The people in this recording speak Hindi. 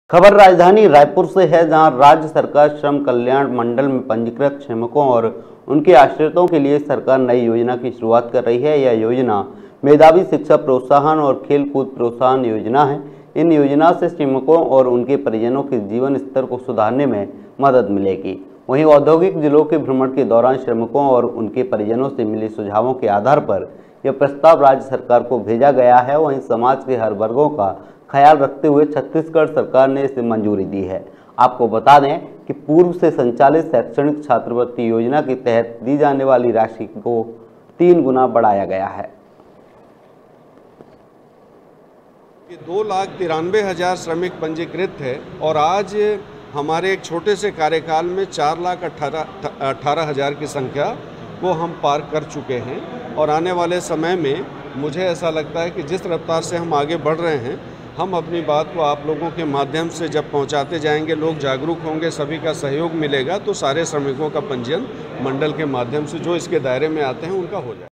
खबर राजधानी रायपुर से है, जहां राज्य सरकार श्रम कल्याण मंडल में पंजीकृत श्रमिकों और उनके आश्रितों के लिए सरकार नई योजना की शुरुआत कर रही है। यह योजना मेधावी शिक्षा प्रोत्साहन और खेल कूद प्रोत्साहन योजना है। इन योजना से श्रमिकों और उनके परिजनों के जीवन स्तर को सुधारने में मदद मिलेगी। वहीं औद्योगिक जिलों के भ्रमण के दौरान श्रमिकों और उनके परिजनों से मिले सुझावों के आधार पर यह प्रस्ताव राज्य सरकार को भेजा गया है। वहीं समाज के हर वर्गों का ख्याल रखते हुए छत्तीसगढ़ सरकार ने इसे मंजूरी दी है। आपको बता दें कि पूर्व से संचालित शैक्षणिक छात्रवृत्ति योजना के तहत दी जाने वाली राशि को 3 गुना बढ़ाया गया है। 2,93,000 श्रमिक पंजीकृत थे और आज हमारे एक छोटे से कार्यकाल में 4,18,000 की संख्या को हम पार कर चुके हैं। और आने वाले समय में मुझे ऐसा लगता है कि जिस रफ्तार से हम आगे बढ़ रहे हैं, हम अपनी बात को आप लोगों के माध्यम से जब पहुंचाते जाएंगे, लोग जागरूक होंगे, सभी का सहयोग मिलेगा, तो सारे श्रमिकों का पंजीयन मंडल के माध्यम से जो इसके दायरे में आते हैं उनका हो जाए।